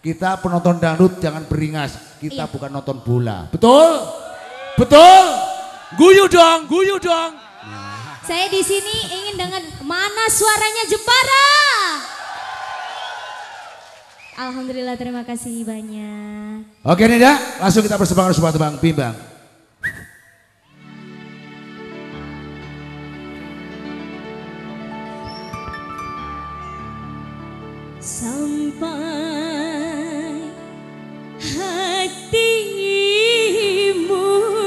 Kita penonton dangdut jangan beringas. Kita bukan nonton bola. Betul? Betul? Guyu dong, guyu dong. Saya di sini ingin dengan mana suaranya Jepara. Alhamdulillah, terima kasih banyak. Oke Nida, langsung kita persembahkan sebuah tembang bimbang. Sampai hatimu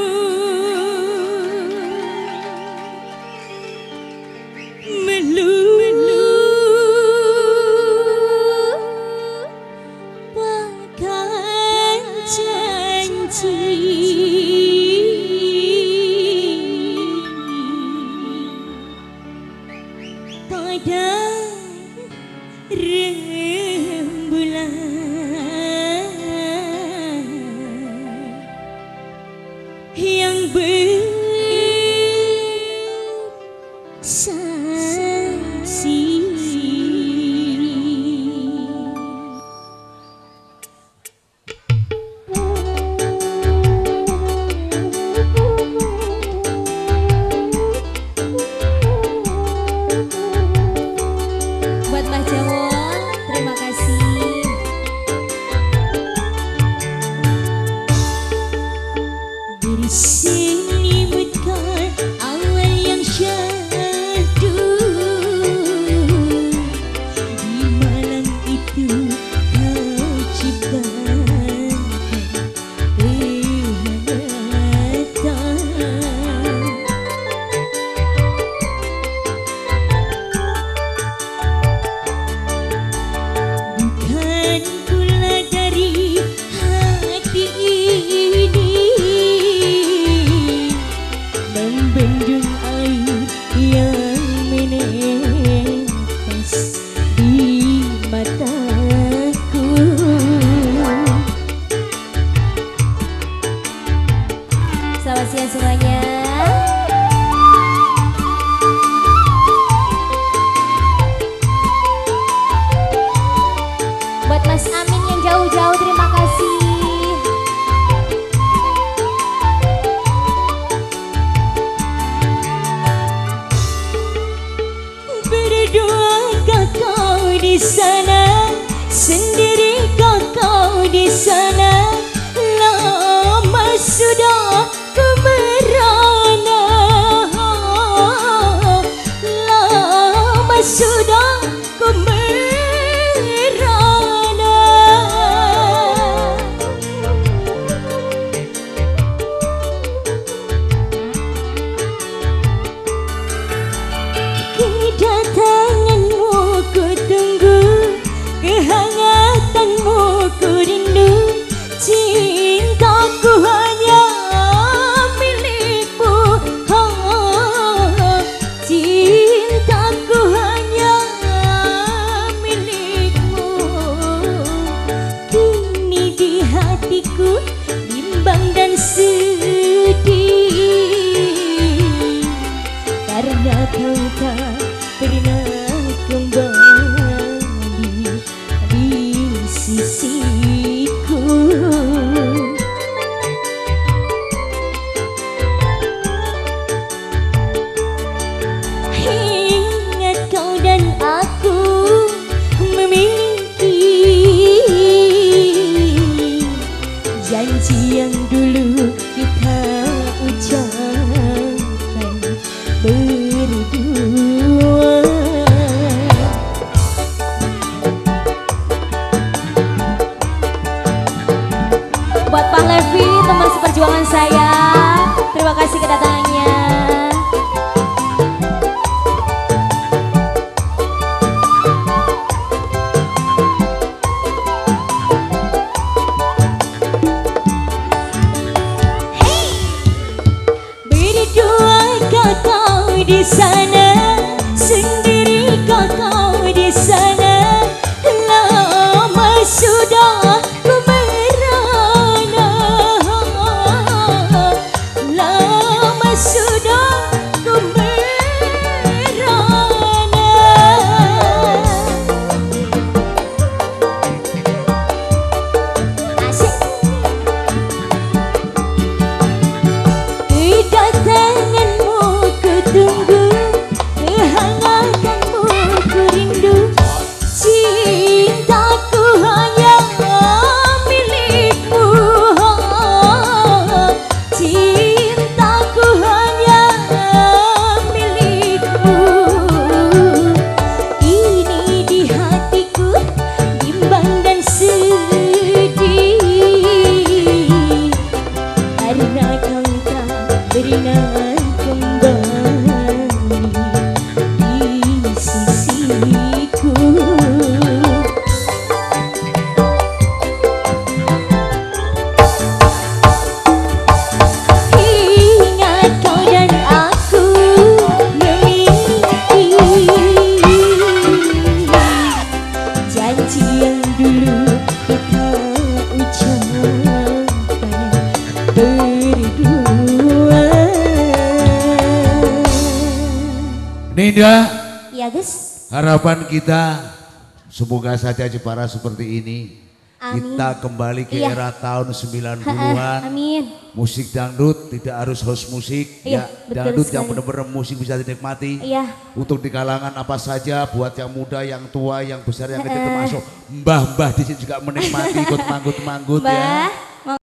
melupakan janji pada rembulan yang bersaksi. Buat Mbah Jawon, terima kasih. Diselimutkan awal yang syahdu, di malam itu kau ciptakan kehangatan. Bukan pula dari hati ini membendung air yang menetes di mataku. Selamat siang semuanya. Buat Mas Amin yang jauh-jauh, terima kasih. Berduakah kau di sana, sendirikah kau di sana? Lama sudah ku merana, lama sudah ku merana. Kedatanganmu ku tunggu, kehangatanmu ku rindu. Cintaku hanya milikmu, cintaku hanya milikmu. Kini di hatiku bimbang dan sedih, karena kau tak pernah kembali di sisiku. Ingat kau dan aku memiliki janji yang dulu kita ucapkan berdua. Buat Pak Levi, teman seperjuangan saya, terima kasih kedatangannya. Berduakah kau di sana, sendirikah kau di sana? Lama sudah ku merana, lama sudah ku merana. Ninda, Iya Gus. harapan kita semoga saja Jepara seperti ini. Amin. Kita kembali ke Iya. era tahun 90-an. Amin. Musik dangdut tidak harus host musik, Iya, ya betul dangdut yang sekali. benar-benar musik bisa dinikmati. Iya. Untuk di kalangan apa saja, buat yang muda, yang tua, yang besar, yang kecil termasuk mbah-mbah di sini juga menikmati ikut manggut-manggut ya. Mbah.